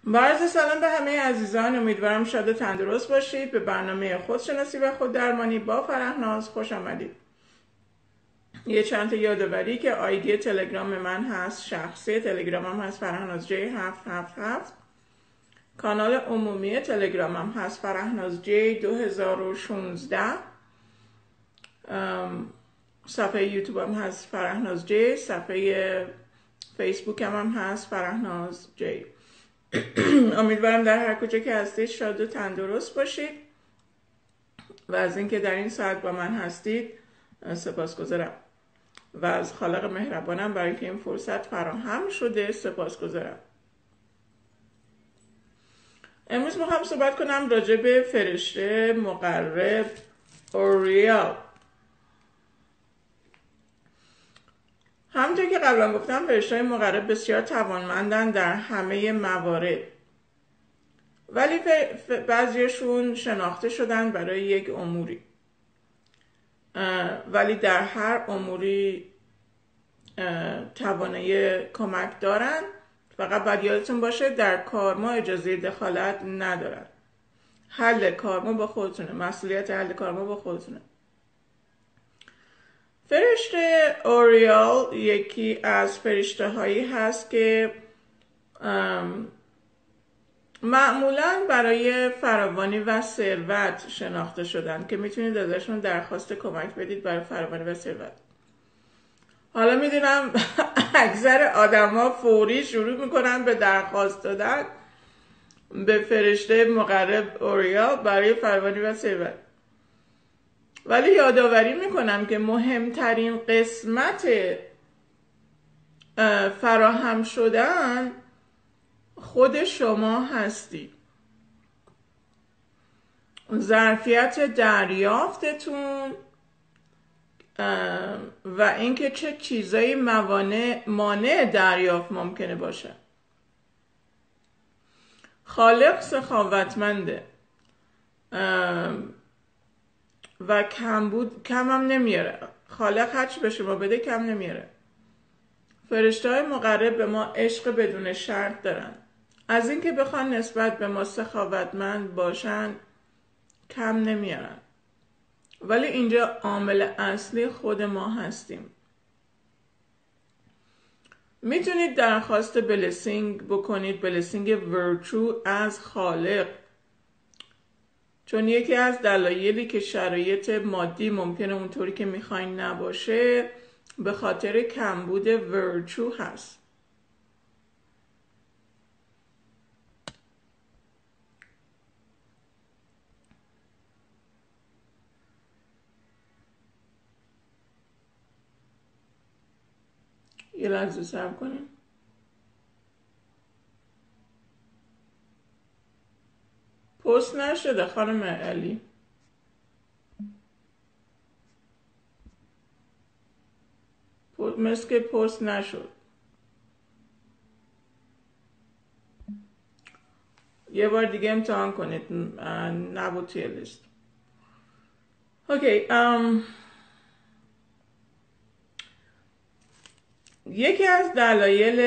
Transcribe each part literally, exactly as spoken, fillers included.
با عرض سلام به همه عزیزان، امیدوارم شاد و تندرست باشید. به برنامه خودشناسی و خوددرمانی با فرهناز خوش آمدید. یه چند تا یادآوری که آیدی تلگرام من هست، شخصی تلگرامم هست فرهناز جی هفت هفت هفت. کانال عمومی تلگرامم هست فرهناز جی دو هزار و شانزده. صفحه یوتیوبم هست فرهناز جی، صفحه فیسبوکم هم هست فرهناز جی. امیدوارم در هر کجا که هستید شاد و تندرست باشید و از اینکه در این ساعت با من هستید سپاسگزارم و از خالق مهربانم برای اینکه این فرصت فراهم شده سپاسگزارم. امروز میخوام صحبت کنم راجع به فرشته مقرب اوریال. همونطور که قبلا گفتم فرشته مقرب بسیار توانمندن در همه موارد، ولی بعضیشون شناخته شدن برای یک اموری، ولی در هر اموری توانایی کمک دارن. فقط باید یادتون باشه در کارما اجازه دخالت ندارن. حل کارما با خودتونه، مسئولیت حل کارما با خودتونه. فرشته اوریال یکی از فرشته هایی هست که معمولا برای فراوانی و ثروت شناخته شدن که میتونید ازشون درخواست کمک بدید برای فراوانی و ثروت. حالا میدونم اکثر آدما فوری شروع میکنن به درخواست دادن به فرشته مقرب اوریال برای فراوانی و ثروت، ولی یادآوری میکنم که مهمترین قسمت فراهم شدن خود شما هستی. ظرفیت دریافتتون و اینکه چه چیزایی موانع مانع دریافت ممکنه باشه. خالق سخاوتمنده و کم بود کم هم نمیاره. خالق هرچی به شما بده کم نمیاره. فرشته های مقرب به ما عشق بدون شرط دارن. از اینکه بخوان نسبت به ما سخاوتمند باشن کم نمیارن، ولی اینجا عامل اصلی خود ما هستیم. میتونید درخواست بلسینگ بکنید، بلسینگ ورچو از خالق، چون یکی از دلایلی که شرایط مادی ممکنه اونطوری که میخواین نباشه به خاطر کمبود ورچو هست. یه لحظه صبر کنیم. پست نشده خانم علی. مثل که پست نشد. یه بار دیگه امتحان کنید، نبود توی لیست. اوکی. ام یکی از دلایل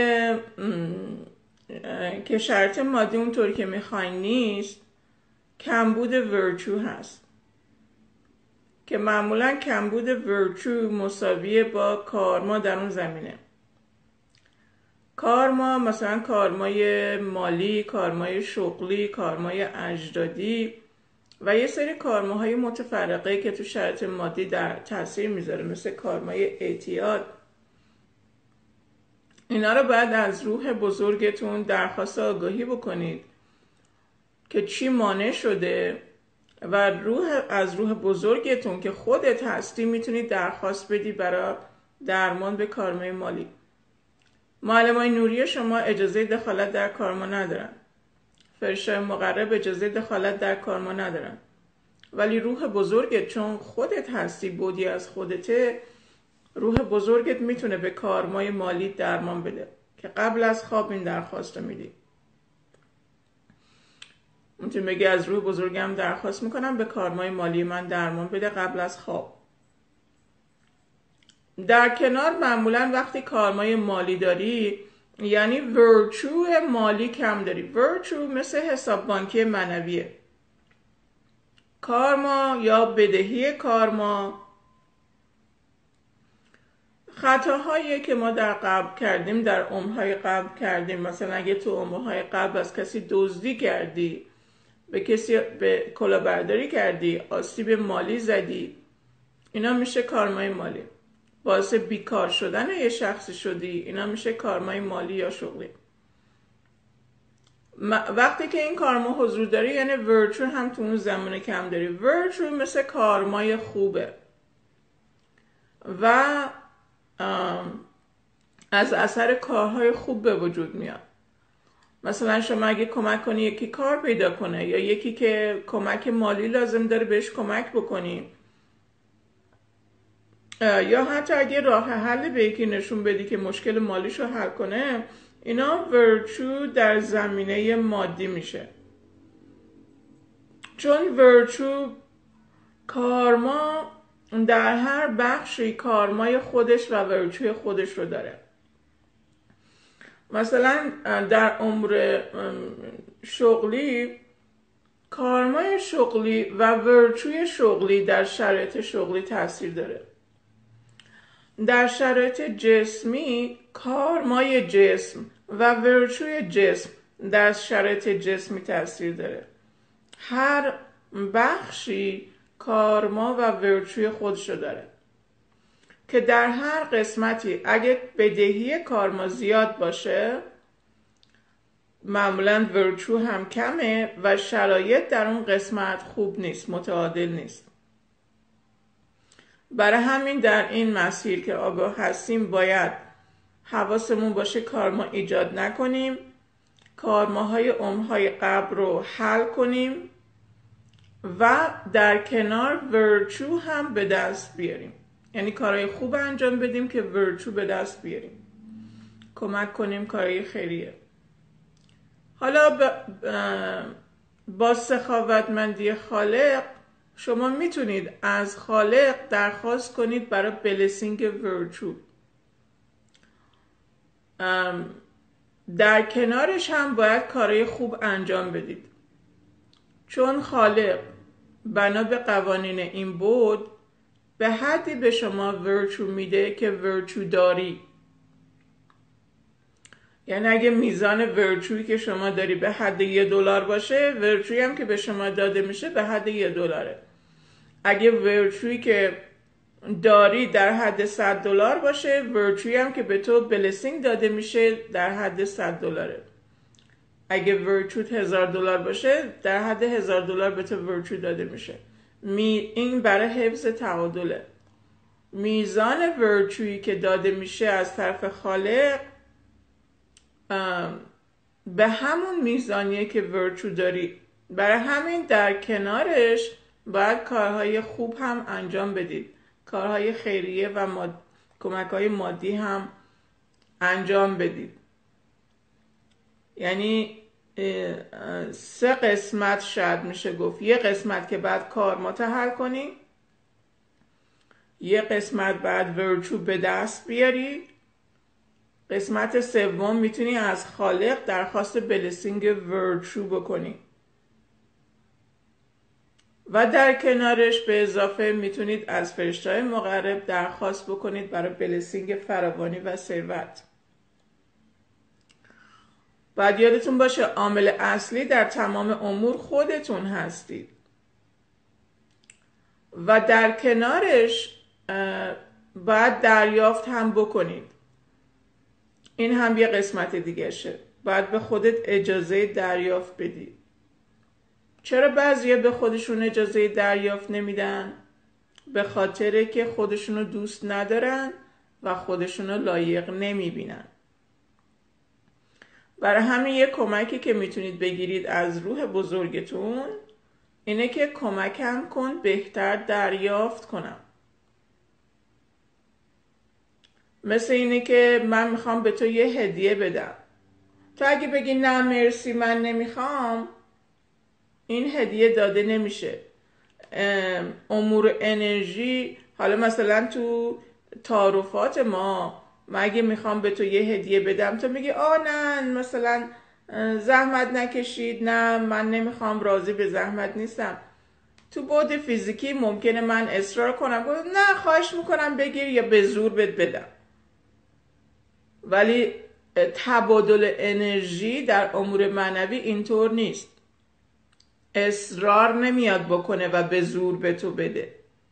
که شرط مادی اونطوری که میخواین نیست کمبود ورچو هست، که معمولا کمبود ورچو مساویه با کارما در اون زمینه. کارما مثلا کارمای مالی، کارمای شغلی، کارمای اجدادی و یه سری کارماهای متفرقه که تو شرط مادی در تاثیر میذاره، مثل کارمای اعتیاد. اینا رو باید از روح بزرگتون درخواست آگاهی بکنید که چی مانع شده و روح از روح بزرگتون که خودت هستی میتونید درخواست بدی برای درمان به کارمای مالی. معلمای نوری شما اجازه دخالت در کارما ندارن. فرشته مقرب اجازه دخالت در کارما ندارن، ولی روح بزرگت چون خودت هستی، بودی از خودته، روح بزرگت میتونه به کارمای مالی درمان بده که قبل از خواب این درخواست رو میدی. میتونی بگی از روح بزرگم درخواست میکنم به کارمای مالی من درمان بده قبل از خواب. در کنار معمولا وقتی کارمای مالی داری یعنی ورچو مالی کم داری. ورچو مثل حساب بانکی معنویه. کارما یا بدهی کارما خطاهایی که ما در قبل کردیم، در عمرهای قبل کردیم، مثلا اگه تو عمرهای قبل از کسی دزدی کردی، به کسی به کلاهبرداری کردی، آسیب مالی زدی، اینا میشه کارمای مالی. باعث بیکار شدن یه شخصی شدی، اینا میشه کارمای مالی یا شغلی. وقتی که این کارما حضور داری یعنی ورچو هم تو اون زمانه کم داری. ورچو مثل کارمای خوبه و از اثر کارهای خوب به وجود میاد. مثلا شما اگه کمک کنی یکی کار پیدا کنه یا یکی که کمک مالی لازم داره بهش کمک بکنی، یا حتی اگه راه حل به یکی نشون بدی که مشکل مالیشو حل کنه، اینا ورچو در زمینه مادی میشه. چون ورچو کارما در هر بخشی کارمای خودش و ورچوی خودش رو داره. مثلا در امور شغلی، کارمای شغلی و ورچوی شغلی در شرایط شغلی تاثیر داره. در شرایط جسمی، کارمای جسم و ورچوی جسم در شرایط جسمی تاثیر داره. هر بخشی کارما و ورچوی خودشو داره که در هر قسمتی اگه بدهی کارما زیاد باشه، معمولاً ورچو هم کمه و شرایط در اون قسمت خوب نیست، متعادل نیست. برای همین در این مسیر که آگاه هستیم باید حواسمون باشه کارما ایجاد نکنیم، کارماهای عمرهای قبل رو حل کنیم و در کنار ورچو هم به دست بیاریم. یعنی کارهای خوب انجام بدیم که ورچو به دست بیاریم، کمک کنیم کارهای خیریه. حالا با سخاوتمندی خالق شما میتونید از خالق درخواست کنید برای بلسینگ ورچو. در کنارش هم باید کارهای خوب انجام بدید، چون خالق بنا به قوانین این بود به حدی به شما ورچو میده که ورچو داری. یعنی اگه میزان ورچویی که شما داری به حد یه دلار باشه، ورچویی هم که به شما داده میشه به حد یه دلاره. اگه ورچویی که داری در حد صد دلار باشه، ورچویی هم که به تو بلسینگ داده میشه در حد صد دلاره. اگه ورچوت هزار دلار باشه، در حد هزار دلار به تو ورچو داده میشه. می این برای حفظ تعادله. میزان ورچویی که داده میشه از طرف خالق به همون میزانیه که ورچو داری. برای همین در کنارش باید کارهای خوب هم انجام بدید، کارهای خیریه و ماد... کمکهای مادی هم انجام بدید. یعنی سه قسمت شاید میشه گفت. یه قسمت که بعد کارمات حل کنی، یه قسمت بعد ورچو به دست بیاری، قسمت سوم میتونی از خالق درخواست بلسینگ ورچو بکنی و در کنارش به اضافه میتونید از فرشته‌های مقرب درخواست بکنید برای بلسینگ فراوانی و ثروت. باید یادتون باشه عامل اصلی در تمام امور خودتون هستید و در کنارش باید دریافت هم بکنید. این هم یه قسمت دیگه شه. باید به خودت اجازه دریافت بدی. چرا بعضی‌ها به خودشون اجازه دریافت نمیدن؟ به خاطر که خودشونو دوست ندارن و خودشونو لایق نمیبینن. برای همین یه کمکی که میتونید بگیرید از روح بزرگتون اینه که کمکم کن بهتر دریافت کنم. مثل اینه که من میخوام به تو یه هدیه بدم، تو اگه بگی نه مرسی من نمیخوام، این هدیه داده نمیشه. امور انرژی، حالا مثلا تو تعارفات ما من اگه میخوام به تو یه هدیه بدم تو میگی آه نه مثلا زحمت نکشید، نه من نمیخوام، راضی به زحمت نیستم. تو بعد فیزیکی ممکنه من اصرار کنم نه خواهش میکنم بگیر یا به زور بهت بدم، ولی تبادل انرژی در امور معنوی اینطور نیست. اصرار نمیاد بکنه و به زور به تو بده.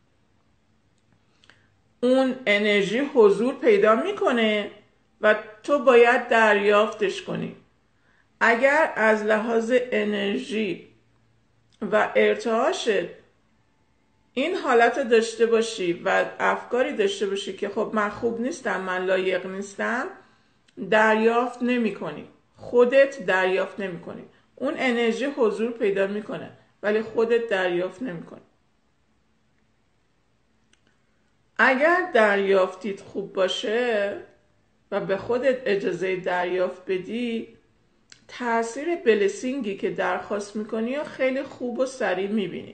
اون انرژی حضور پیدا میکنه و تو باید دریافتش کنی. اگر از لحاظ انرژی و ارتعاشت این حالت رو داشته باشی و افکاری داشته باشی که خب من خوب نیستم، من لایق نیستم، دریافت نمی کنی. خودت دریافت نمی کنی. اون انرژی حضور پیدا میکنه ولی خودت دریافت نمی کنی. اگر دریافتیت خوب باشه و به خودت اجازه دریافت بدی، تأثیر بلسینگی که درخواست میکنی و خیلی خوب و سریع میبینی.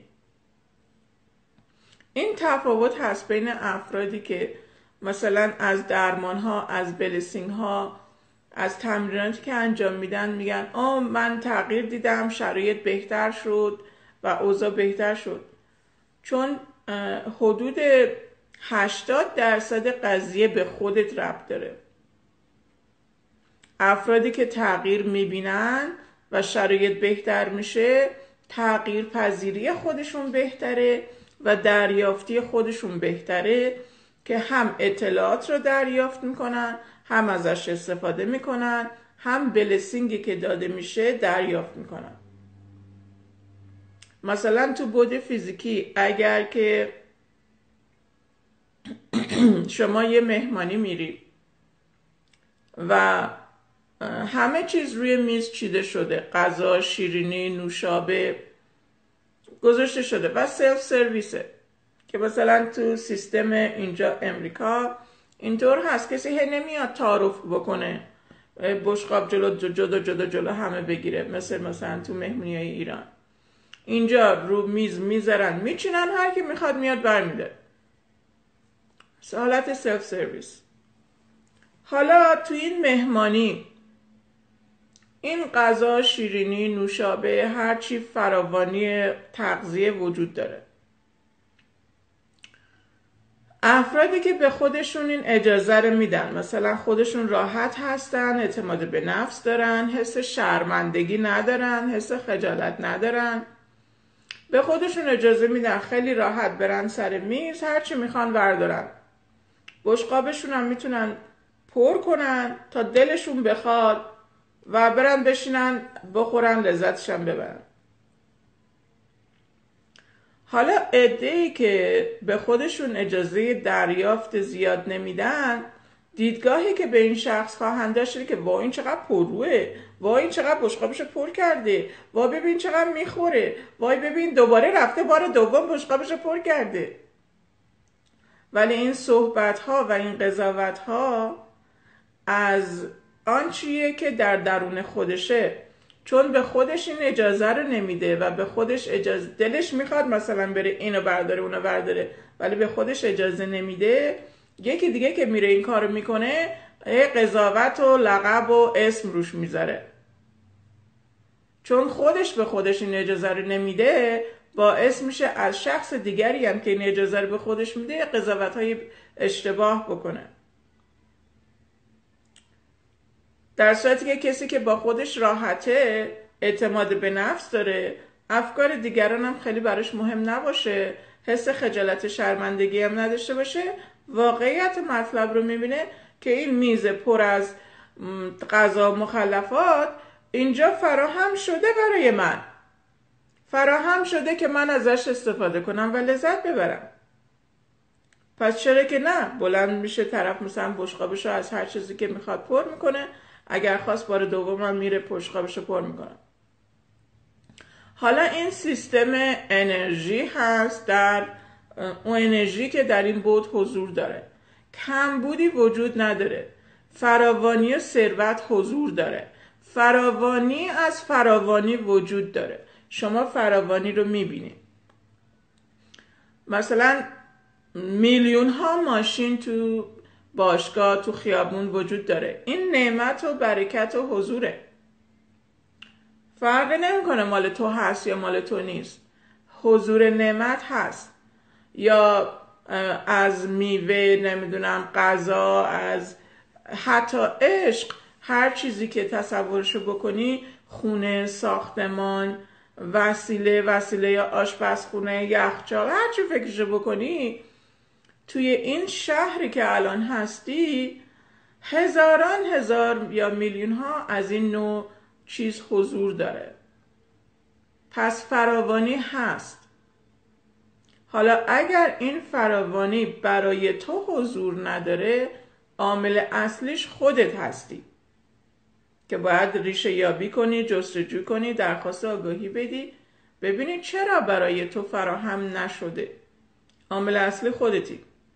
این تفاوت هست بین افرادی که مثلا از درمان ها، از بلسینگ ها، از تمریناتی که انجام میدن میگن آه من تغییر دیدم، شرایط بهتر شد و اوضاع بهتر شد. چون حدود هشتاد درصد قضیه به خودت ربط داره. افرادی که تغییر میبینن و شرایط بهتر میشه، تغییر پذیری خودشون بهتره و دریافتی خودشون بهتره که هم اطلاعات رو دریافت میکنن، هم ازش استفاده میکنن، هم بلسینگی که داده میشه دریافت میکنن. مثلا تو بعد فیزیکی اگر که شما یه مهمانی میری و همه چیز روی میز چیده شده، غذا، شیرینی، نوشابه گذاشته شده و سلف سرویسه، که مثلا تو سیستم اینجا امریکا اینطور هست کسی هی نمیاد تعارف بکنه بشقاب جلو جدا جدا جلو همه بگیره، مثل مثلا تو مهمونی های ایران. اینجا رو میز میذارن میچینن، هر کی میخواد میاد برمیده. حالت سلف سرویس. حالا تو این مهمانی این غذا، شیرینی، نوشابه، هرچی فراوانی تغذیه وجود داره. افرادی که به خودشون این اجازه رو میدن، مثلا خودشون راحت هستن، اعتماد به نفس دارن، حس شرمندگی ندارن، حس خجالت ندارن، به خودشون اجازه میدن خیلی راحت برن سر میز هرچی میخوان بردارن. بشقابشون هم میتونن پر کنن تا دلشون بخواد و برن بشینن بخورن لذتشن ببرن. حالا عده‌ای که به خودشون اجازه دریافت زیاد نمیدن، دیدگاهی که به این شخص خواهند داشت که وای این چقدر پروه، وای این چقدر بشقابشو پر کرده، وای ببین چقدر میخوره، وای ببین دوباره رفته بار دوم بشقابشو پر کرده. ولی این صحبت ها و این قضاوت ها از آنچیه که در درون خودشه، چون به خودش این اجازه رو نمیده و به خودش اجازه، دلش میخواد مثلا بره اینو برداره اونو برداره ولی به خودش اجازه نمیده. یکی دیگه که میره این کارو میکنه قضاوت و لقب و اسم روش میذاره، چون خودش به خودش این اجازه رو نمیده، باعث میشه از شخص دیگری هم که این اجازه رو به خودش میده قضاوت های اشتباه بکنه. در صورتی که کسی که با خودش راحته، اعتماد به نفس داره، افکار دیگران هم خیلی براش مهم نباشه، حس خجالت شرمندگی هم نداشته باشه، واقعیت مطلب رو میبینه که این میز پر از غذا مخلفات اینجا فراهم شده برای من، فراهم شده که من ازش استفاده کنم و لذت ببرم. پس چرا که نه؟ بلند میشه طرف مثلا بشقابشو از هر چیزی که میخواد پر میکنه، اگر خواست بار دوم هم میره بشقابشو پر میکنه. حالا این سیستم انرژی هست، در اون انرژی که در این بود حضور داره، کمبودی وجود نداره، فراوانی و ثروت حضور داره، فراوانی از فراوانی وجود داره. شما فراوانی رو میبینید. مثلا میلیون ها ماشین تو باشگاه تو خیابون وجود داره. این نعمت و برکت و حضوره. فرق نمیکنه مال تو هست یا مال تو نیست. حضور نعمت هست. یا از میوه، نمیدونم غذا، از حتی عشق، هر چیزی که تصورشو بکنی، خونه، ساختمان، وسیله، وسیله یا آشپزخونه، یخچال، هر چی فکرشو بکنی، توی این شهری که الان هستی هزاران هزار یا میلیون ها از این نوع چیز حضور داره. پس فراوانی هست. حالا اگر این فراوانی برای تو حضور نداره، عامل اصلیش خودت هستی که باید ریشه یابی کنی، جستجو کنی، درخواست آگاهی بدی، ببینی چرا برای تو فراهم نشده. عامل اصلی خودتی.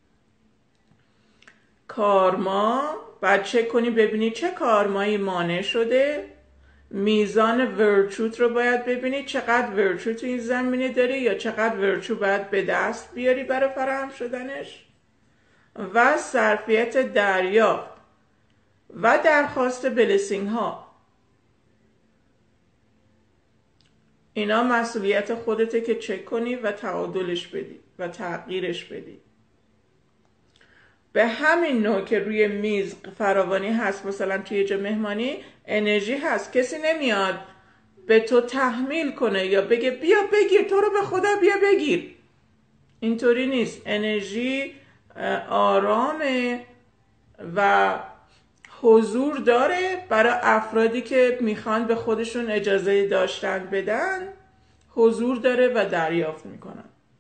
کارما باید چک کنی ببینی چه کارمایی مانع شده. میزان ورچوت رو باید ببینی چقدر ورچو تو این زمینه داری یا چقدر ورچو باید به دست بیاری برای فراهم شدنش. و ظرفیت دریافت و درخواست بلسینگ ها، اینا مسئولیت خودته که چک کنی و تعادلش بدی و تغییرش بدی. به همین نوع که روی میز فراوانی هست، مثلا توی جا مهمانی انرژی هست، کسی نمیاد به تو تحمیل کنه یا بگه بیا بگیر، تو رو به خدا بیا بگیر. اینطوری نیست. انرژی آرامه و حضور داره برای افرادی که میخوان به خودشون اجازه داشتن بدن، حضور داره و دریافت میکنن.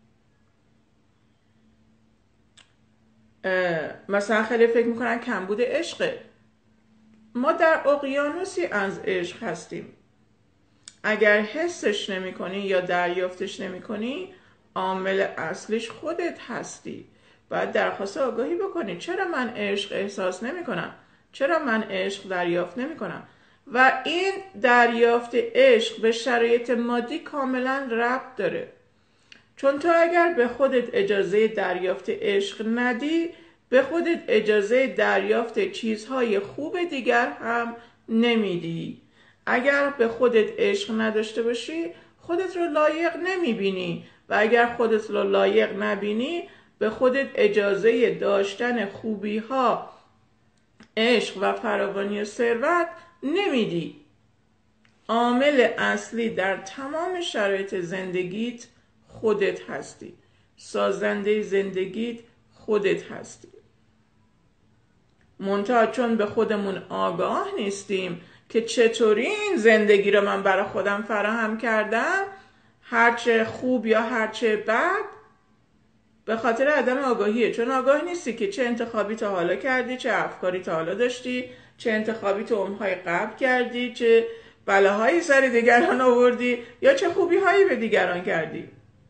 مثلا خیلی فکر میکنن کمبود عشقه. ما در اقیانوسی از عشق هستیم. اگر حسش نمی کنی یا دریافتش نمی کنی، عامل اصلیش خودت هستی. باید درخواست آگاهی بکنی. چرا من عشق احساس نمی کنم؟ چرا من عشق دریافت نمی کنم؟ و این دریافت عشق به شرایط مادی کاملا ربط داره. چون تو اگر به خودت اجازه دریافت عشق ندی، به خودت اجازه دریافت چیزهای خوب دیگر هم نمیدی. اگر به خودت عشق نداشته باشی، خودت رو لایق نمیبینی و اگر خودت رو لایق نبینی، به خودت اجازه داشتن خوبی ها، عشق و فراوانی و ثروت نمیدی. عامل اصلی در تمام شرایط زندگیت خودت هستی. سازنده زندگیت خودت هستی. منتها چون به خودمون آگاه نیستیم که چطوری این زندگی رو من برای خودم فراهم کردم، هرچه خوب یا هرچه بد، به خاطر عدم آگاهیه. چون آگاه نیستی که چه انتخابی تا حالا کردی، چه افکاری تا حالا داشتی، چه انتخابی تو عمرهای قبل کردی، چه بلاهایی سر دیگران آوردی یا چه خوبی هایی به دیگران کردی.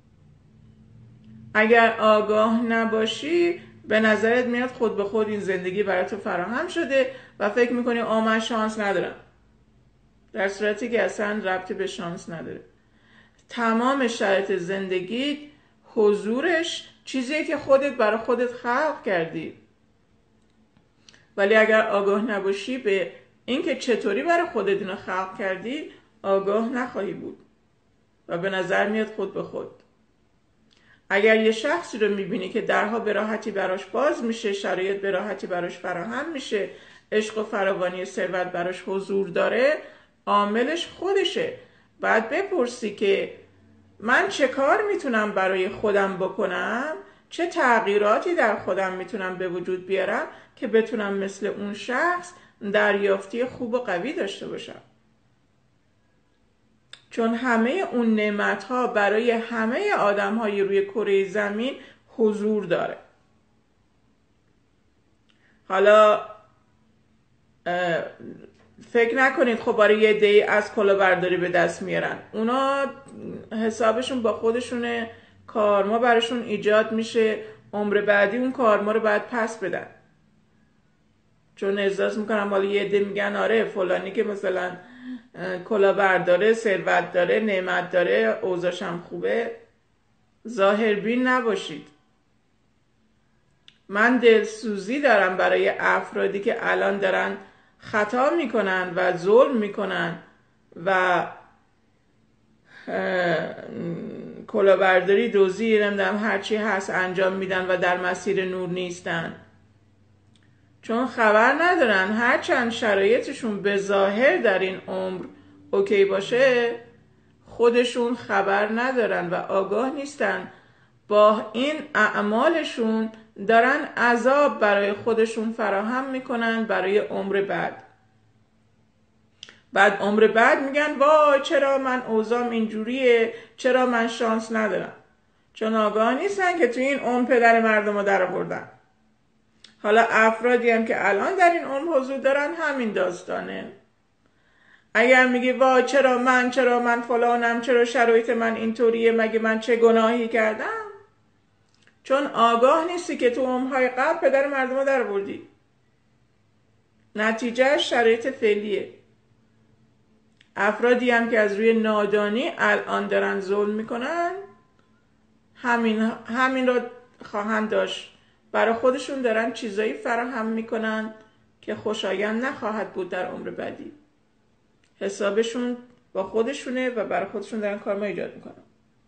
اگر آگاه نباشی، به نظرت میاد خود به خود این زندگی برای تو فراهم شده و فکر میکنی آه من شانس ندارم، در صورتی که اصلا ربطی به شانس نداره. تمام شرایط زندگیت، حضورش چیزیه که خودت برای خودت خلق کردی. ولی اگر آگاه نباشی به اینکه چطوری برای خودت اینو خلق کردی، آگاه نخواهی بود و به نظر میاد خود به خود. اگر یه شخصی رو میبینی که درها به راحتی براش باز میشه، شرایط به راحتی براش فراهم میشه، عشق و فراوانی ثروت براش حضور داره، عاملش خودشه. بعد بپرسی که من چه کار میتونم برای خودم بکنم، چه تغییراتی در خودم میتونم به وجود بیارم که بتونم مثل اون شخص دریافتی خوب و قوی داشته باشم. چون همه اون نعمت‌ها برای همه آدم‌های روی کره زمین حضور داره. حالا فکر نکنید خب برای یه عده‌ای از کلاهبرداری به دست میارن. اونا حسابشون با خودشونه، کارما براشون ایجاد میشه، عمر بعدی اون کارما رو باید پس بدن. چون احساس میکنم حالا یه عده میگن آره فلانی که مثلا کلاهبرداره، ثروت داره، نعمت داره، اوضاعش هم خوبه. ظاهربین نباشید. من دلسوزی دارم برای افرادی که الان دارن خطا میکنن و ظلم میکنن و کلاهبرداری، دزدی، نمیدونم هرچی هست انجام میدن و در مسیر نور نیستن، چون خبر ندارن هرچند شرایطشون به ظاهر در این عمر اوکی باشه، خودشون خبر ندارن و آگاه نیستن با این اعمالشون دارن عذاب برای خودشون فراهم میکنن برای عمر بعد. بعد عمر بعد میگن وای چرا من اوضاعم اینجوریه، چرا من شانس ندارم، چون آگاه نیستن که توی این عمر پدر مردم رو در آوردن. حالا افرادی هم که الان در این عمر حضور دارن همین داستانه. اگر میگی وای چرا من چرا من فلانم، چرا شرایط من اینطوریه، مگه من چه گناهی کردم، چون آگاه نیستی که تو عمرهای قبل پدر مردم رو در آوردی. نتیجه شرایط فعلیه. افرادی هم که از روی نادانی الان دارن ظلم میکنن همین همین رو خواهند داشت. برای خودشون دارن چیزایی فراهم میکنن که خوشایند نخواهد بود در عمر بعدی. حسابشون با خودشونه و برای خودشون دارن کارما ایجاد میکنن.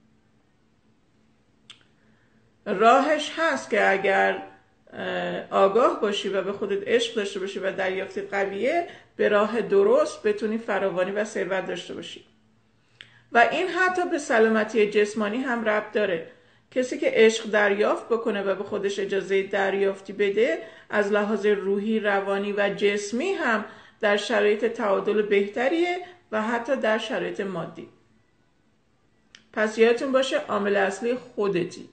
راهش هست که اگر آگاه باشی و به خودت عشق داشته باشی و دریافتی قویه، به راه درست بتونی فراوانی و ثروت داشته باشی. و این حتی به سلامتی جسمانی هم ربط داره. کسی که عشق دریافت بکنه و به خودش اجازه دریافتی بده، از لحاظ روحی، روانی و جسمی هم در شرایط تعادل بهتریه و حتی در شرایط مادی. پس یادتون باشه عامل اصلی خودتی.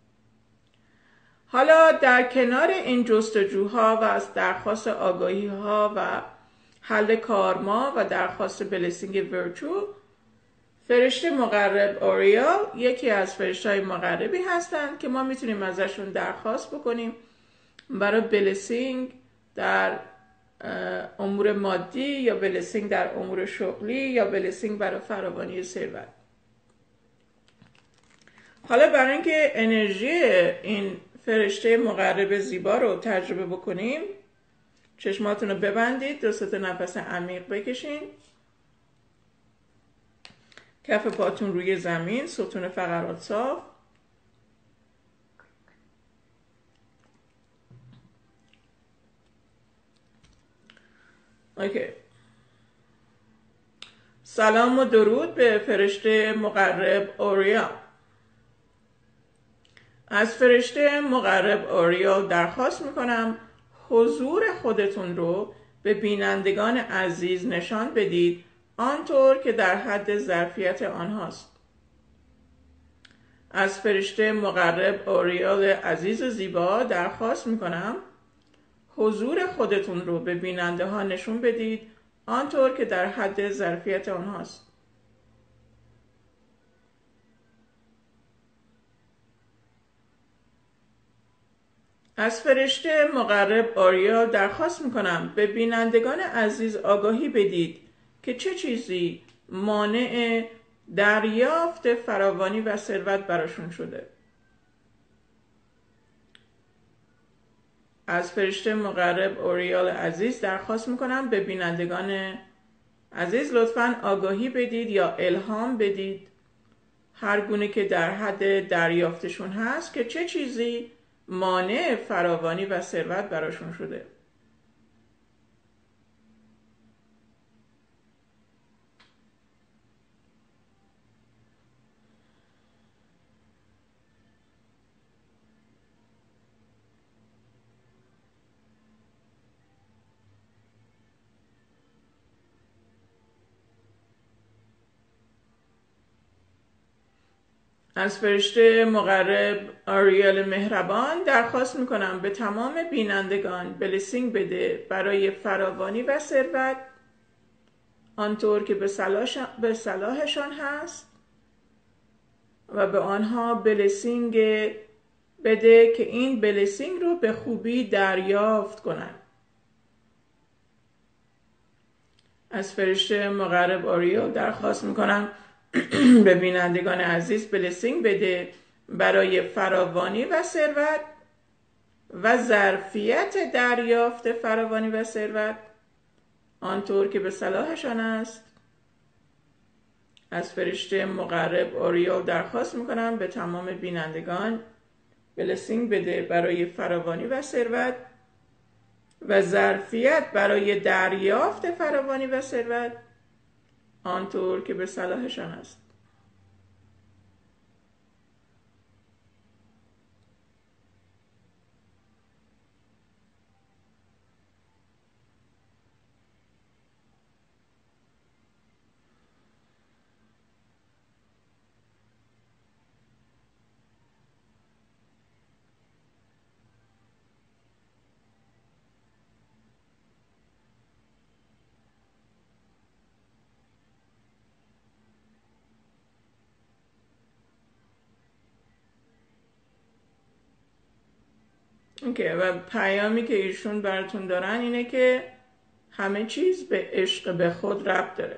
حالا در کنار این جستجوها و از درخواست آگاهی ها و حل کارما و درخواست بلسینگ ورچو، فرشته مقرب اوریال یکی از فرشته های مقربی هستند که ما میتونیم ازشون درخواست بکنیم برای بلسینگ در امور مادی یا بلسینگ در امور شغلی یا بلسینگ برای فراوانی ثروت. حالا برای اینکه انرژی این فرشته مقرب زیبا رو تجربه بکنیم، چشماتون رو ببندید، دو سه تا نفس عمیق بکشین، کف پاتون روی زمین، ستون فقرات صاف. اوکی. سلام و درود به فرشته مقرب اوریال. از فرشته مقرب اوریال درخواست میکنم حضور خودتون رو به بینندگان عزیز نشان بدید آنطور که در حد ظرفیت آنهاست. از فرشته مقرب اوریال عزیز و زیبا درخواست میکنم حضور خودتون رو به بیننده ها نشون بدید آنطور که در حد ظرفیت آنهاست. از فرشته مقرب اوریال درخواست میکنم به بینندگان عزیز آگاهی بدید که چه چیزی مانع دریافت فراوانی و ثروت براشون شده. از فرشته مقرب اوریال عزیز درخواست میکنم به بینندگان عزیز لطفاً آگاهی بدید یا الهام بدید هر گونه که در حد دریافتشون هست که چه چیزی مانع فراوانی و ثروت براشون شده. از فرشته مقرب اوریال مهربان درخواست میکنم به تمام بینندگان بلسینگ بده برای فراوانی و ثروت آنطور که به صلاحشان هست و به آنها بلسینگ بده که این بلسینگ رو به خوبی دریافت کنند. از فرشته مقرب اوریال درخواست میکنم به بینندگان عزیز بلسینگ بده برای فراوانی و ثروت و ظرفیت دریافت فراوانی و ثروت آنطور که به صلاحشان است. از فرشته مقرب اوریول درخواست میکنم به تمام بینندگان بلسینگ بده برای فراوانی و ثروت و ظرفیت برای دریافت فراوانی و ثروت آنطور که به صلاحشان است. اوکی، و پیامی که ایشون براتون دارن اینه که همه چیز به عشق به خود ربط داره.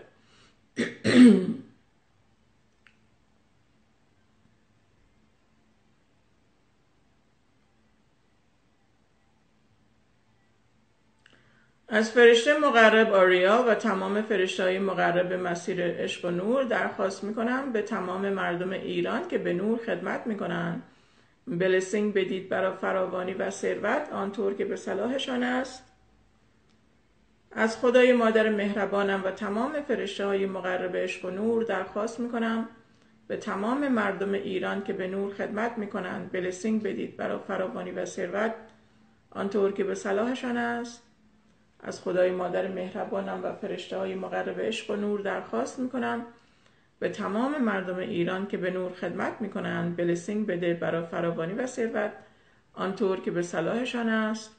از فرشته مقرب آریا و تمام فرشته‌های مقرب مسیر عشق و نور درخواست میکنم به تمام مردم ایران که به نور خدمت میکنن بلسینگ بدید برای فراوانی و ثروت آنطور که به صلاحشان است. از خدای مادر مهربانم و تمام فرشته‌های مقرب عشق و نور درخواست میکنم به تمام مردم ایران که به نور خدمت میکنن بلسینگ بدید برای فراوانی و ثروت آنطور که به صلاحشان است. از خدای مادر مهربانم و فرشته‌های مقرب عشق و نور درخواست میکنم به تمام مردم ایران که به نور خدمت میکنند بلسینگ بده برای فراوانی و ثروت آنطور که به صلاحشان است.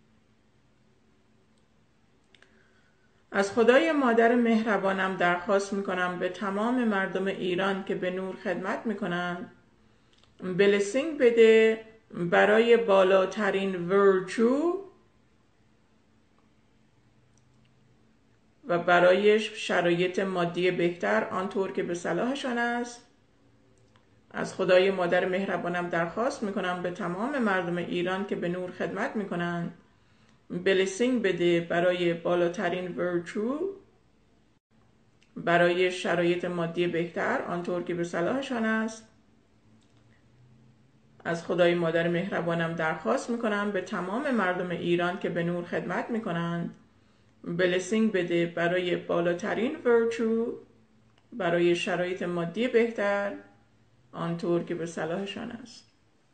از خدای مادر مهربانم درخواست میکنم به تمام مردم ایران که به نور خدمت میکنند بلسینگ بده برای بالاترین ورچو و برای شرایط مادی بهتر آنطور که به صلاحشان است. از خدای مادر مهربانم درخواست میکنم به تمام مردم ایران که به نور خدمت میکنند بلسینگ بده برای بالاترین ورچو برای شرایط مادی بهتر آنطور که به صلاحشان است. از خدای مادر مهربانم درخواست میکنم به تمام مردم ایران که به نور خدمت میکنند بلسینگ بده برای بالاترین ورچو برای شرایط مادی بهتر آنطور که به صلاحشان است.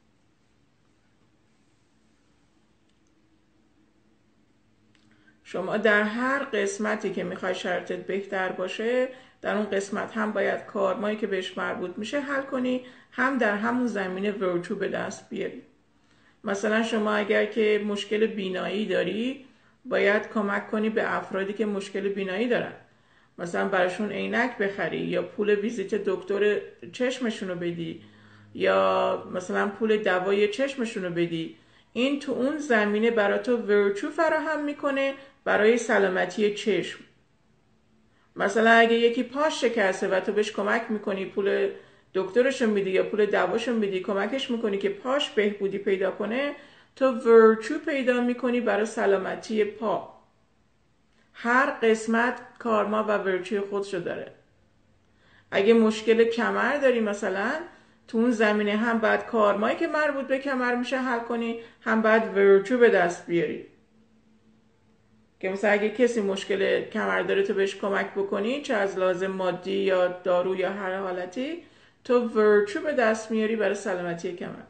شما در هر قسمتی که میخوای شرایطت بهتر باشه در اون قسمت هم باید کارمایی که بهش مربوط میشه حل کنی، هم در همون زمینه ورچو به دست بیاری. مثلا شما اگر که مشکل بینایی داری باید کمک کنی به افرادی که مشکل بینایی دارن، مثلا براشون عینک بخری یا پول ویزیت دکتر چشمشون رو بدی یا مثلا پول دوای چشمشون رو بدی. این تو اون زمینه برای تو ورچو فراهم میکنه برای سلامتی چشم. مثلا اگه یکی پاش شکسته و تو بهش کمک میکنی پول دکترشون میدی یا پول دواشون میدی کمکش میکنی که پاش بهبودی پیدا کنه، تو ورچو پیدا میکنی برای سلامتی پا. هر قسمت کارما و ورچوی خودشو داره. اگه مشکل کمر داری مثلا تو اون زمینه هم باید کارمایی که مربوط به کمر میشه حل کنی، هم باید ورچو به دست بیاری که مثلا اگه کسی مشکل کمر داره تو بهش کمک بکنی چه از لازم مادی یا دارو یا هر حالتی، تو ورچو به دست میاری برای سلامتی کمر.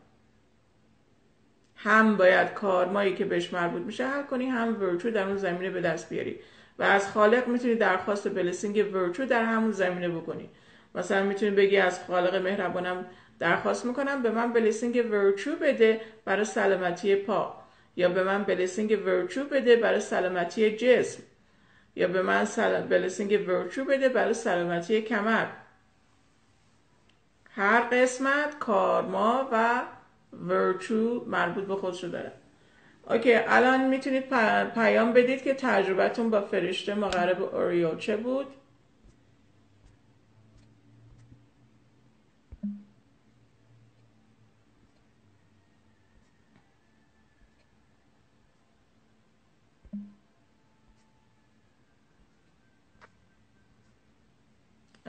هم باید کارمایی که بهش مربوط میشه حل کنی، هم ورچو در اون زمینه به دست بیاری و از خالق میتونی درخواست بلسینگ ورچو در همون زمینه بکنی. مثلا میتونی بگی از خالق مهربانم درخواست میکنم به من بلسینگ ورچو بده برای سلامتی پا، یا به من بلسینگ ورچو بده برای سلامتی جسم، یا به من سل... بلسینگ ورچو بده برای سلامتی کمر. هر قسمت کارما و ورچو مربوط به خودشو داره. اوکی، الان میتونید پیام بدید که تجربتون با فرشته مقرب اوریول چه بود؟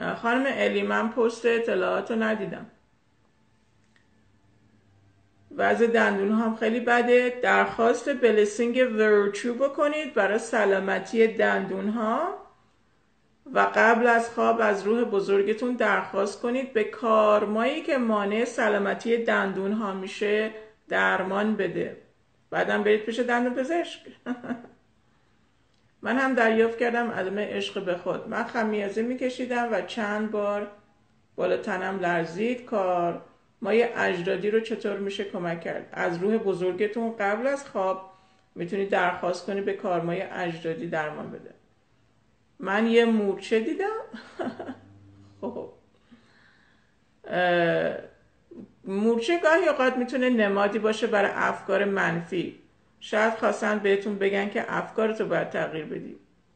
خانم الی من پست اطلاعات رو ندیدم. وضع دندون هم خیلی بده. درخواست بلسینگ ورچو بکنید برای سلامتی دندون ها و قبل از خواب از روح بزرگتون درخواست کنید به کارمایی که مانع سلامتی دندون ها میشه درمان بده. بعدم برید پیش دندون پزشک. من هم دریافت کردم عدم عشق به خود. من خمیازه میکشیدم و چند بار بالا تنم لرزید. کار مای اجدادی رو چطور میشه کمک کرد؟ از روح بزرگتون قبل از خواب میتونید درخواست کنید به کارمای اجدادی درمان بده. من یه مورچه دیدم. خب مورچه گاهی اوقات میتونه نمادی باشه برای افکار منفی. شاید خواستن بهتون بگن که افکارتو باید تغییر بدی.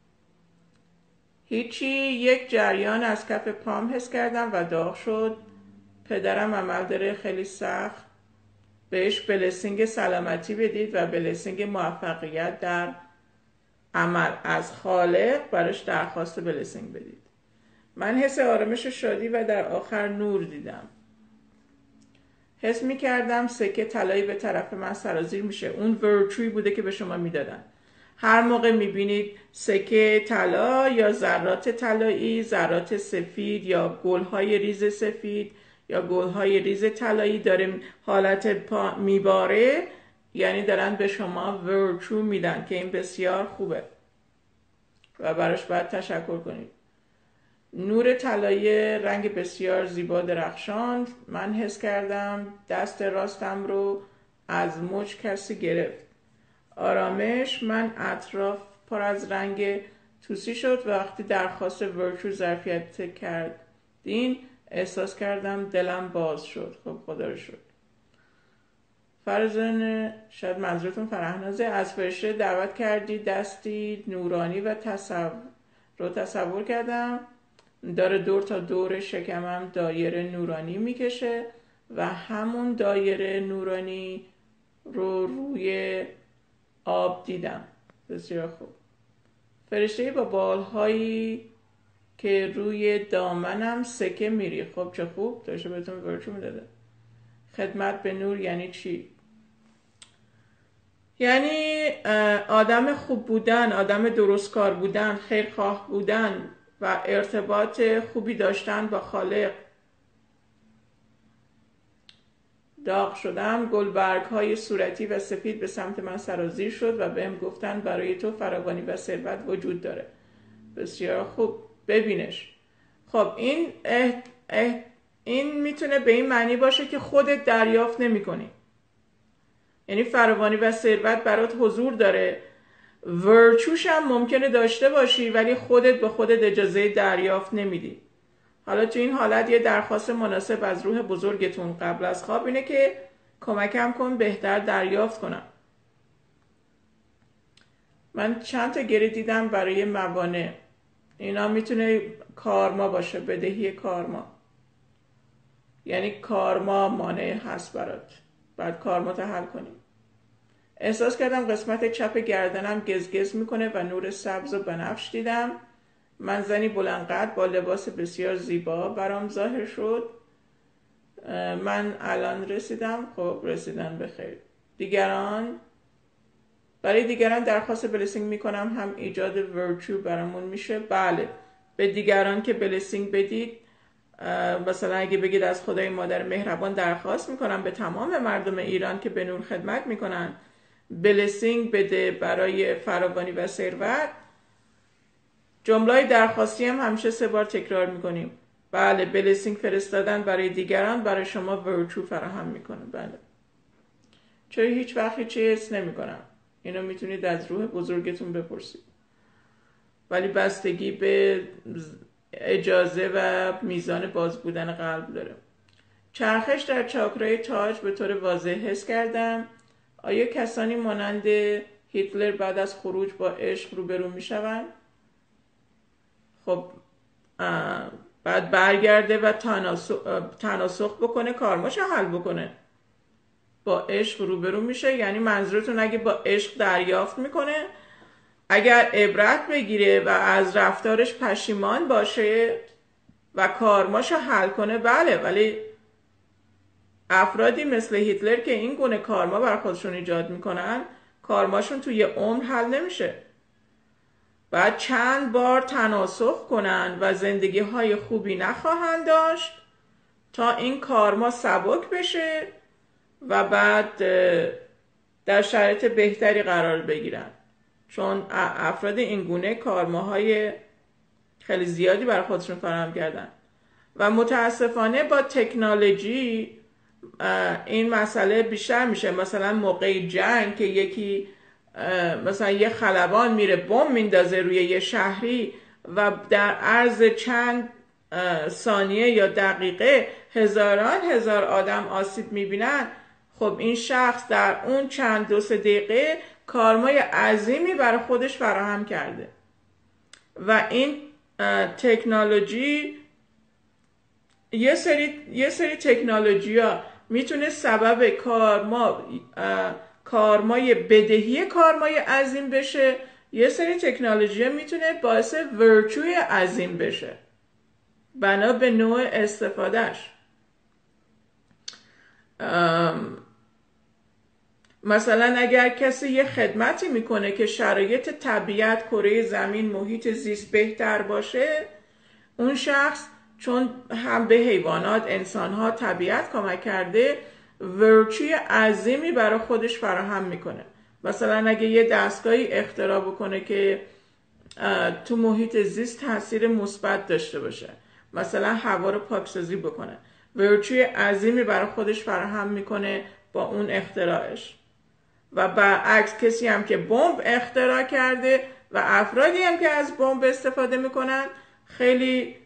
هیچی، یک جریان از کف پام حس کردم و داغ شد. پدرم عمل داره خیلی سخت. بهش بلسینگ سلامتی بدید و بلسینگ موفقیت در عمل از خالق براش درخواست بلسینگ بدید. من حس آرامش و شادی و در آخر نور دیدم. حس می کردم سکه طلایی به طرف من سرازیر میشه. اون ورچوی بوده که به شما میدادن. هر موقع میبینید سکه طلا یا ذرات طلایی، ذرات سفید یا گلهای ریز سفید یا گلهای ریز طلایی داره حالت پا میباره، یعنی دارن به شما ورچو میدن که این بسیار خوبه و براش باید تشکر کنید. نور طلایی رنگ بسیار زیبا درخشان. من حس کردم دست راستم رو از مچ کسی گرفت. آرامش. من اطراف پر از رنگ توسی شد و وقتی درخواست ورچو ظرفیت کردین احساس کردم دلم باز شد. خب خدا رو شد. فرزانه، شاید منظورتون فرهنازه، از فرشته دعوت کردی دستی نورانی و تصور رو تصور کردم داره دور تا دور شکمم دایره نورانی میکشه و همون دایره نورانی رو روی آب دیدم. بسیار خوب. فرشته با بالهایی که روی دامنم سکه میری. خب چه خوب، داشته بهتون ورچو میداده. خدمت به نور یعنی چی؟ یعنی آدم خوب بودن، آدم درستکار بودن، خیرخواه بودن و ارتباط خوبی داشتن با خالق. داغ شدم. گلبرگ های صورتی و سفید به سمت من سرازیر شد و بهم گفتن برای تو فراوانی و ثروت وجود داره. بسیار خوب، ببینش. خب این اه اه این میتونه به این معنی باشه که خودت دریافت نمی کنی. یعنی فراوانی و ثروت برات حضور داره، ورچوش هم ممکنه داشته باشی ولی خودت به خودت اجازه دریافت نمیدی. حالا تو این حالت یه درخواست مناسب از روح بزرگتون قبل از خواب اینه که کمکم کن بهتر دریافت کنم. من چند تا گره دیدم برای موانع. اینا میتونه کارما باشه، بدهی کارما. یعنی کارما مانع هست برات، بعد کارما تا حل کنیم. احساس کردم قسمت چپ گردنم گزگز میکنه و نور سبز و بنفش دیدم. من زنی بلند قد با لباس بسیار زیبا برام ظاهر شد. من الان رسیدم. خب رسیدن به خیر. دیگران، برای دیگران درخواست بلسینگ میکنم هم ایجاد ورچو برامون میشه. بله، به دیگران که بلسینگ بدید، مثلا اگه بگید از خدای مادر مهربان درخواست میکنم به تمام مردم ایران که به نور خدمت میکنن بلسینگ بده برای فراوانی و ثروت. جمله‌های درخواستی هم همیشه سه بار تکرار میکنیم. بله، بلسینگ فرستادن برای دیگران برای شما ورچو فراهم میکنه. بله. چرا هیچ وقت هیچ حس نمیکنم؟ اینو میتونید از روح بزرگتون بپرسید. ولی بستگی به اجازه و میزان باز بودن قلب داره. چرخش در چاکرای تاج به طور واضح حس کردم. آیا کسانی مانند هیتلر بعد از خروج با عشق روبرو میشوند؟ خب بعد برگرده و تناسخ بکنه، کارماشو حل بکنه. با عشق روبرو میشه، یعنی منظورتون اگه با عشق دریافت میکنه، اگر عبرت بگیره و از رفتارش پشیمان باشه، و کارماشو حل کنه، بله، ولی افرادی مثل هیتلر که این گونه کارما برای خودشون ایجاد میکنن، کارماشون توی عمر حل نمیشه. بعد چند بار تناسخ کنن و زندگی های خوبی نخواهند داشت تا این کارما سبک بشه و بعد در شرایط بهتری قرار بگیرن، چون افراد این گونه کارماهای خیلی زیادی برای خودشون فراهم کردن. و متاسفانه با تکنولوژی این مسئله بیشتر میشه. مثلا موقع جنگ که یکی مثلا یه خلبان میره بمب میندازه روی یه شهری و در عرض چند ثانیه یا دقیقه هزاران هزار آدم آسیب میبینن، خب این شخص در اون چند دو سه دقیقه کارمای عظیمی برای خودش فراهم کرده. و این تکنولوژی یه سری یه سری تکنولوژی ها میتونه سبب کارما کارمای بدهی کارمای عظیم بشه، یه سری تکنولوژی ها میتونه باعث ورچوی عظیم بشه بنا به نوع استفادهش. مثلا اگر کسی یه خدمتی میکنه که شرایط طبیعت کره زمین محیط زیست بهتر باشه، اون شخص چون هم به حیوانات، انسانها، طبیعت کمک کرده، ورچوی عظیمی برای خودش فراهم میکنه. مثلا اگه یه دستگاهی اختراع بکنه که تو محیط زیست تاثیر مثبت داشته باشه، مثلا هوا رو پاکسازی بکنه، ورچوی عظیمی برای خودش فراهم میکنه با اون اختراعش. و برعکس کسی هم که بمب اختراع کرده و افرادی هم که از بمب استفاده میکنن، خیلی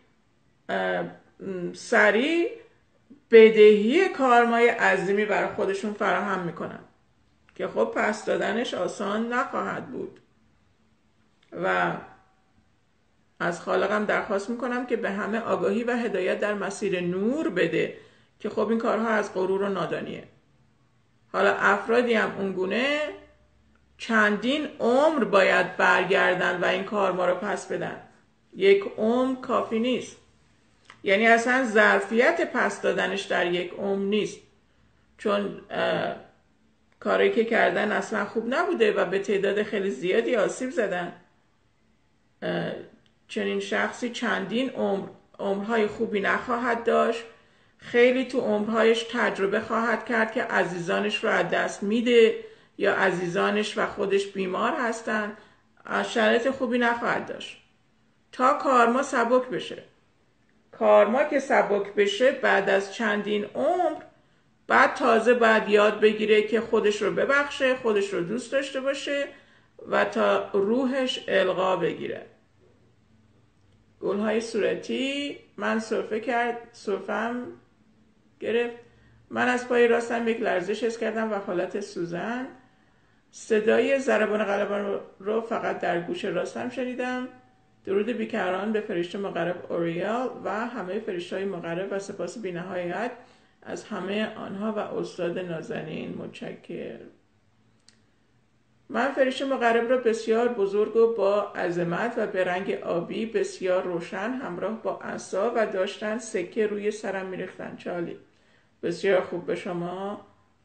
سریع بدهی کارمای عظیمی برای خودشون فراهم میکنن که خب پس دادنش آسان نخواهد بود. و از خالقم درخواست میکنم که به همه آگاهی و هدایت در مسیر نور بده که خب این کارها از غرور و نادانیه. حالا افرادی هم اونگونه چندین عمر باید برگردن و این کارما رو پس بدن. یک عمر کافی نیست، یعنی اصلا ظرفیت پس دادنش در یک عمر نیست، چون کاری که کردن اصلا خوب نبوده و به تعداد خیلی زیادی آسیب زدن. چنین شخصی چندین عمر عمرهای خوبی نخواهد داشت، خیلی تو عمرهایش تجربه خواهد کرد که عزیزانش رو از دست میده یا عزیزانش و خودش بیمار هستن، شرایط خوبی نخواهد داشت تا کارما سبک بشه. کارما که سبک بشه بعد از چندین عمر، بعد تازه باید یاد بگیره که خودش رو ببخشه، خودش رو دوست داشته باشه و تا روحش القا بگیره. گلهای صورتی، من سرفه کرد سرفم گرفت. من از پای راستم یک لرزش حس کردم و حالت سوزن. صدای ضربان قلبم رو فقط در گوش راستم شنیدم. درود بیکران به فرشته مقرب اوریال و همه فرشته‌های مقرب و سپاس بی‌نهایت از همه آنها و استاد نازنین. متشکرم. من فرشته مقرب را بسیار بزرگ و با عظمت و به رنگ آبی بسیار روشن همراه با عصا و داشتن سکه روی سرم میریختن. چالی بسیار خوب، به شما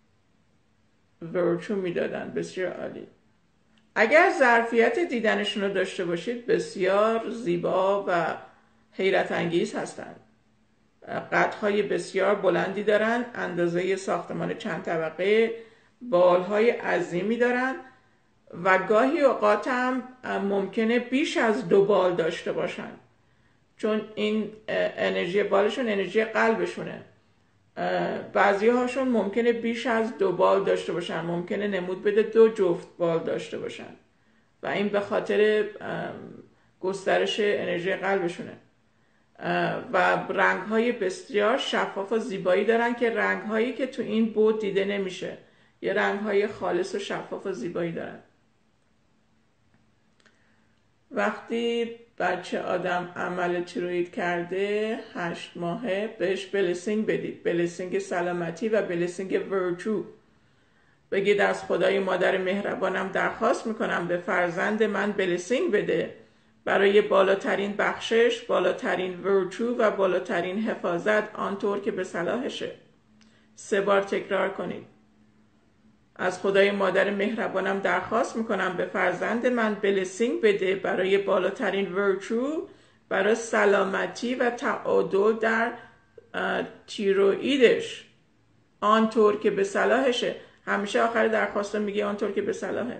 ورچو میدادن، بسیار عالی. اگر ظرفیت دیدنشون رو داشته باشید بسیار زیبا و حیرت انگیز هستند. قدهای بسیار بلندی دارن، اندازه ساختمان چند طبقه، بالهای عظیمی دارن و گاهی اوقات هم ممکنه بیش از دو بال داشته باشن، چون این انرژی بالشون انرژی قلبشونه. بعضی هاشون ممکنه بیش از دو بال داشته باشن، ممکنه نمود بده دو جفت بال داشته باشن و این به خاطر گسترش انرژی قلبشونه. و رنگ های بسیار شفاف و زیبایی دارن که رنگ هایی که تو این بود دیده نمیشه، یه رنگ های خالص و شفاف و زیبایی دارن. وقتی بچه آدم عمل تیروید کرده هشت ماهه بهش بلسینگ بدید، بلسینگ سلامتی و بلسینگ ورچو. بگید از خدای مادر مهربانم درخواست میکنم به فرزند من بلسینگ بده برای بالاترین بخشش، بالاترین ورچو و بالاترین حفاظت آنطور که به صلاحشه. سه بار تکرار کنید. از خدای مادر مهربانم درخواست میکنم به فرزند من بلسینگ بده برای بالاترین ورچو، برای سلامتی و تعادل در تیروئیدش آنطور که به صلاحشه. همیشه آخر درخواست رو میگی آنطور که به صلاحه.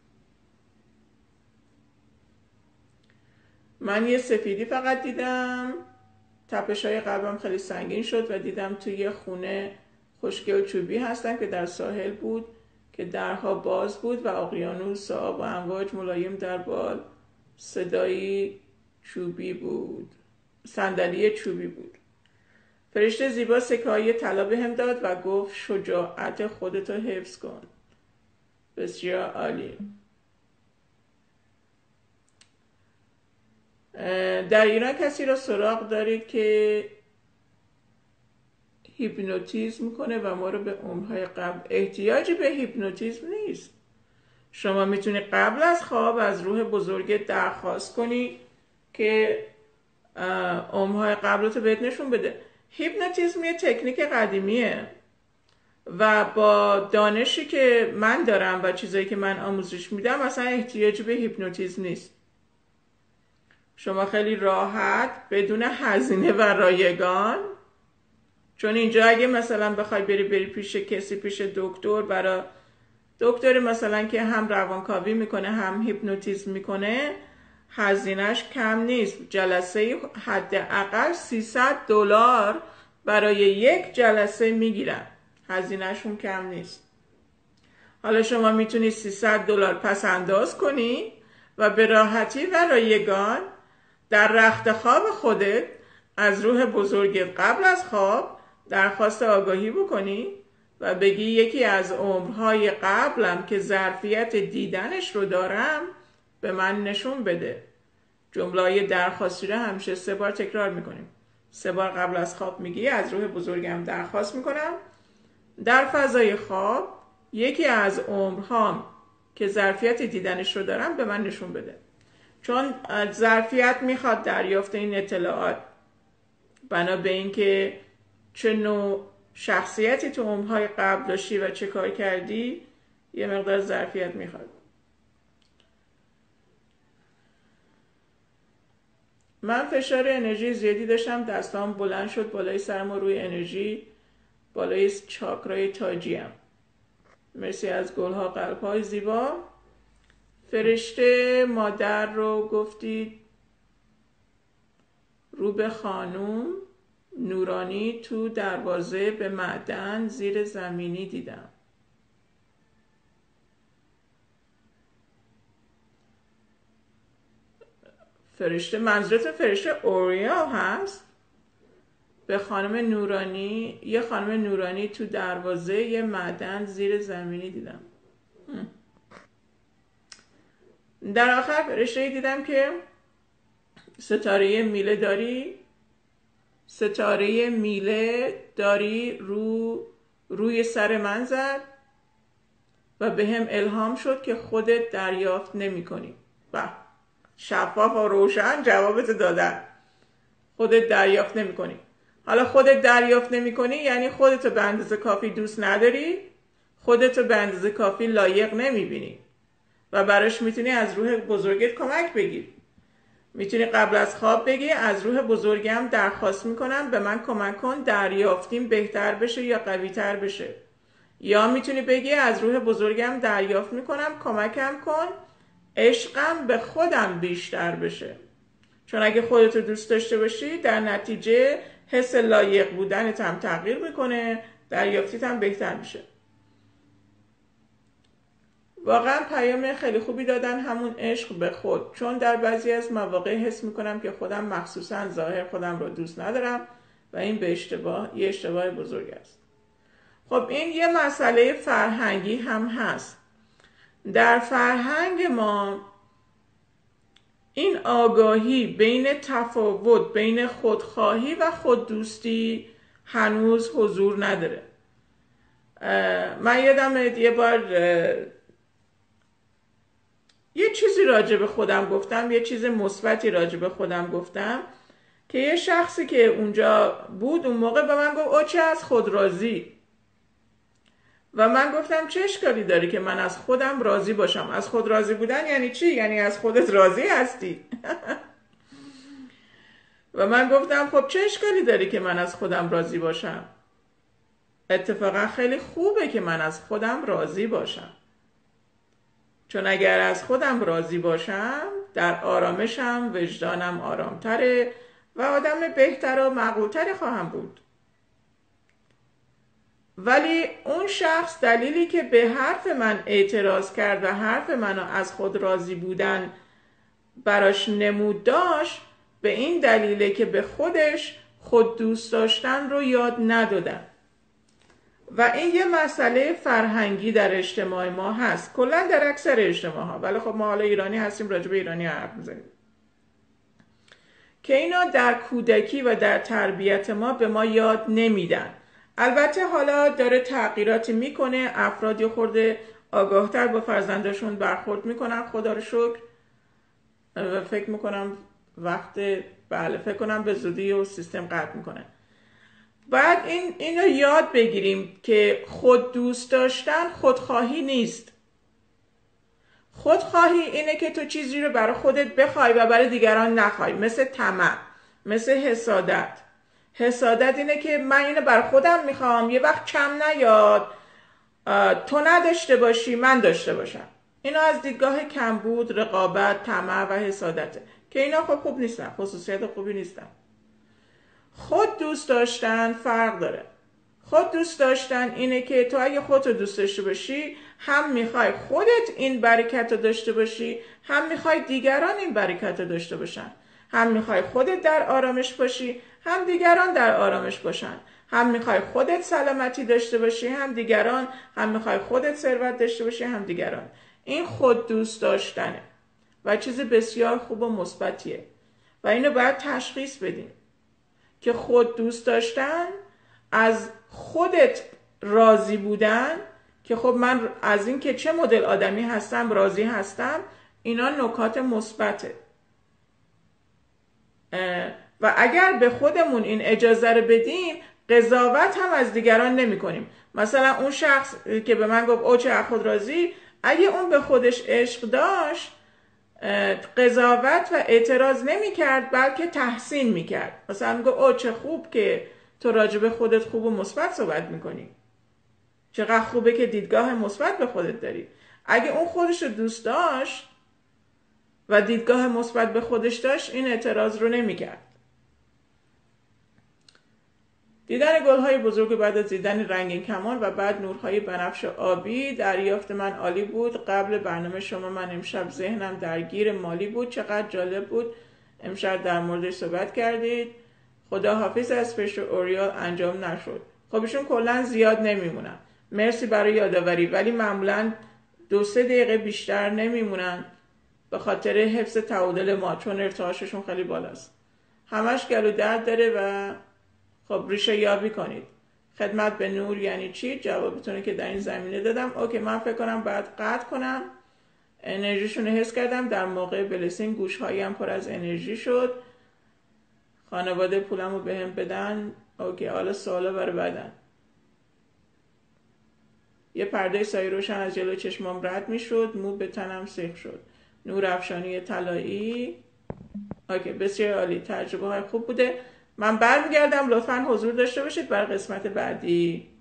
من یه سفیدی فقط دیدم، تپش های قلبم خیلی سنگین شد و دیدم توی یه خونه خشکی و چوبی هستن که در ساحل بود که درها باز بود و اقیانوس آب و امواج ملایم در بال، صدایی چوبی بود، صندلی چوبی بود. فرشته زیبا سکه‌های طلا بهم داد و گفت شجاعت خودتو حفظ کن. بسیار عالی. در ایران کسی را سراغ دارید که هیپنوتیزم کنه و ما رو به عمرهای قبل؟ احتیاجی به هیپنوتیزم نیست. شما میتونی قبل از خواب از روح بزرگت درخواست کنی که عمرهای قبلتو بهت نشون بده. هیپنوتیزم یه تکنیک قدیمیه و با دانشی که من دارم و چیزایی که من آموزش میدم اصلا احتیاجی به هیپنوتیزم نیست. شما خیلی راحت بدون هزینه و رایگان، چون اینجا اگه مثلا بخوای بری بری پیش کسی، پیش دکتر، برای دکتر مثلا که هم روانکاوی میکنه هم هیپنوتیزم میکنه، هزینهش کم نیست. جلسه حداقل سیصد دلار برای یک جلسه میگیرن، هزینهشون کم نیست. حالا شما میتونی سیصد دلار پس انداز کنی و به راحتی و رایگان در رخت خواب خودت از روح بزرگت قبل از خواب درخواست آگاهی بکنی و بگی یکی از عمرهای قبلم که ظرفیت دیدنش رو دارم به من نشون بده. جمله درخواستی رو همیشه سه بار تکرار میکنیم. سه بار قبل از خواب میگی از روح بزرگم درخواست میکنم در فضای خواب یکی از عمرهام که ظرفیت دیدنش رو دارم به من نشون بده. چون ظرفیت میخواد دریافت این اطلاعات، بنا به اینکه چه نوع شخصیتی تو عمرهای قبل داشتی و چه کار کردی، یه مقدار ظرفیت میخواد. من فشار انرژی زیادی داشتم، دستام بلند شد بالای سرم و روی انرژی بالای چاکرای تاجیم. مرسی از گلها قلبهای زیبا. فرشته مادر رو گفتید رو به خانوم نورانی تو دروازه به معدن زیر زمینی دیدم. فرشته منظورت فرشته اوریا هست؟ به خانم نورانی، یه خانم نورانی تو دروازه یه معدن زیر زمینی دیدم. در آخر فرشته دیدم که ستاره میله داری، ستاره میله داری رو روی سر من زد و به هم الهام شد که خودت دریافت نمی کنی. و شفاف و روشن جوابت دادن. خودت دریافت نمی کنی. حالا خودت دریافت نمی کنی یعنی خودتو به اندازه کافی دوست نداری، خودتو به اندازه کافی لایق نمی بینی و براش میتونی از روح بزرگت کمک بگیری. میتونی قبل از خواب بگی از روح بزرگم درخواست میکنم به من کمک کن دریافتیم بهتر بشه یا قوی تر بشه. یا میتونی بگی از روح بزرگم دریافت میکنم کمکم کن عشقم به خودم بیشتر بشه. چون اگه خودتو دوست داشته باشی در نتیجه حس لایق بودنت هم تغییر میکنه، دریافتیت هم بهتر میشه. واقعا پیام خیلی خوبی دادن، همون عشق به خود. چون در بعضی از مواقع حس میکنم که خودم مخصوصا ظاهر خودم رو دوست ندارم و این به اشتباه یه اشتباه بزرگ است. خب این یه مسئله فرهنگی هم هست. در فرهنگ ما این آگاهی بین تفاوت بین خودخواهی و خوددوستی هنوز حضور نداره. من یادم یه بار یه چیزی راجع به خودم گفتم، یه چیز مثبتی راجع به خودم گفتم که یه شخصی که اونجا بود اون موقع به من گفت او چه از خود راضی. و من گفتم چه اشکالی داری که من از خودم راضی باشم؟ از خود راضی بودن یعنی چی؟ یعنی از خودت راضی هستی. و من گفتم خب چه اشکالی داری که من از خودم راضی باشم؟ اتفاقا خیلی خوبه که من از خودم راضی باشم، چون اگر از خودم راضی باشم در آرامشم، وجدانم آرامتره و آدم بهتر و معقولتری خواهم بود. ولی اون شخص دلیلی که به حرف من اعتراض کرد و حرف منو از خود راضی بودن براش نمود داشت، به این دلیله که به خودش خود دوست داشتن رو یاد ندادن. و این یه مسئله فرهنگی در اجتماع ما هست، کلا در اکثر اجتماع ها، ولی خب ما حالا ایرانی هستیم راجع به ایرانی حرف میزنیم، که اینا در کودکی و در تربیت ما به ما یاد نمیدن. البته حالا داره تغییراتی میکنه، افراد یه خورده آگاهتر با فرزنداشون برخورد میکنن، خدا رو شکر. فکر میکنم وقت بله فکر کنم به زودی و سیستم قطع میکنه. بعد این اینو یاد بگیریم که خود دوست داشتن خودخواهی نیست. خودخواهی اینه که تو چیزی رو برای خودت بخوای و برای دیگران نخوای، مثل طمع، مثل حسادت. حسادت اینه که من اینو برای خودم میخوام، یه وقت کم نیاد تو نداشته باشی من داشته باشم. اینا از دیدگاه کمبود، رقابت، طمع و حسادته که اینا خب خوب نیستن، خصوصیت خوبی نیستن. خود دوست داشتن فرق داره. خود دوست داشتن اینه که تو اگه خودت دوست داشته باشی هم میخوای خودت این برکت رو داشته باشی، هم میخوای دیگران این برکت رو داشته باشن. هم میخوای خودت در آرامش باشی، هم دیگران در آرامش باشن. هم میخوای خودت سلامتی داشته باشی، هم دیگران. هم میخوای خودت ثروت داشته باشی، هم دیگران. این خود دوست داشتنه و چیز بسیار خوب و مثبتیه و اینو باید تشخیص بدیم که خود دوست داشتن از خودت راضی بودن، که خب من از این که چه مدل آدمی هستم راضی هستم، اینا نکات مثبته. و اگر به خودمون این اجازه رو بدیم قضاوت هم از دیگران نمی کنیم. مثلا اون شخص که به من گفت او چه از خود راضی، اگه اون به خودش عشق داشت قضاوت و اعتراض نمی کرد بلکه تحسین می کرد. مثلا میگه او چه خوب که تو راجع به خودت خوب و مثبت صحبت میکنی، چقدر خوبه که دیدگاه مثبت به خودت داری. اگه اون خودش رو دوست داشت و دیدگاه مثبت به خودش داشت این اعتراض رو نمی کرد. دیدن گل‌های بزرگ بعد از دیدن رنگین کمان و بعد نورهای بنفش آبی، دریافت من عالی بود. قبل برنامه شما من امشب ذهنم درگیر مالی بود. چقدر جالب بود امشب در موردش صحبت کردید. خدا حافظ. از فشر اوریال انجام نشد. خب ایشون کلا زیاد نمیمونن. مرسی برای یادآوری، ولی معمولا دو سه دقیقه بیشتر نمیمونن به خاطر حفظ تعادل ما، چون ارتعاششون خیلی بالاست. همش گلو درد داره و خب ریشه یابی کنید. خدمت به نور یعنی چی؟ جوابتونه که در این زمینه دادم. اوکی، من فکر کنم باید قطع کنم. انرژیشون رو حس کردم در موقع بلسینگ، گوشهایم پر از انرژی شد. خانواده پولمو بهم بدن. اوکی، حالا سوالا برای بعدن. یه پرده سایه روشن از جلو چشمام رد میشد، مو به تنم سیخ شد. نور افشانی طلایی. اوکی، بسیار عالی، تجربه های خوب بوده. من برمیگردم، لطفاً حضور داشته باشید برای قسمت بعدی.